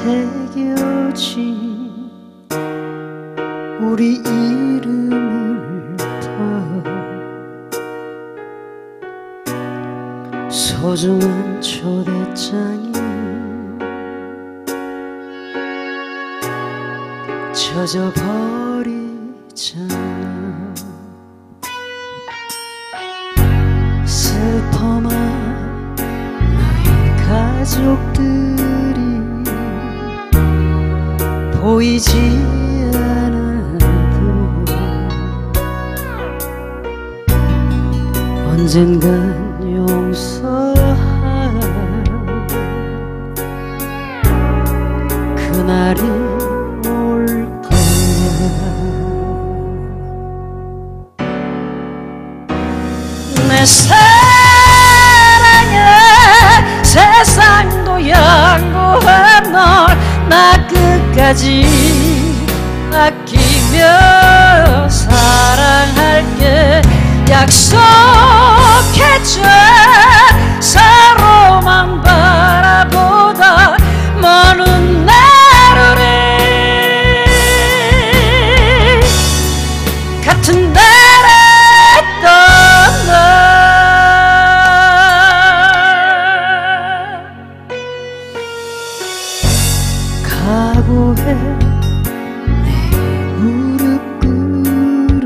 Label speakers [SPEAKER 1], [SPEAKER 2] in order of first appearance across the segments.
[SPEAKER 1] 새겨진 우리 이름을 봐. 소중한 초대장이 젖어버리잖아. 슬퍼만 너의 가족들이 보이지 않아도 언젠간 용서할 그날이 올 거야. 내 사랑에 세상도 양보한 널 나 끝까지 아끼며 사랑할게. 약속했죠. 서로만 바라보다 먼 하루를 같은 나라에 떠나 각오해 내 무릎 꿇을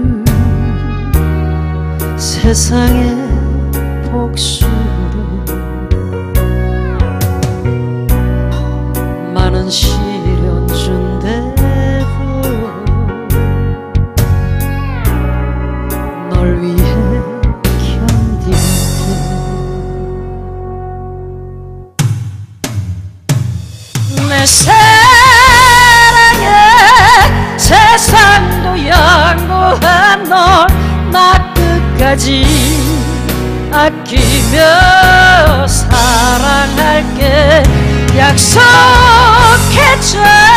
[SPEAKER 1] 세상의 복수를. 많은 시련 준대도 널 위해 견딜게. 내 사랑에 세상도 양보한 널 나 끝까지 아끼며 사랑할게. 약속했죠.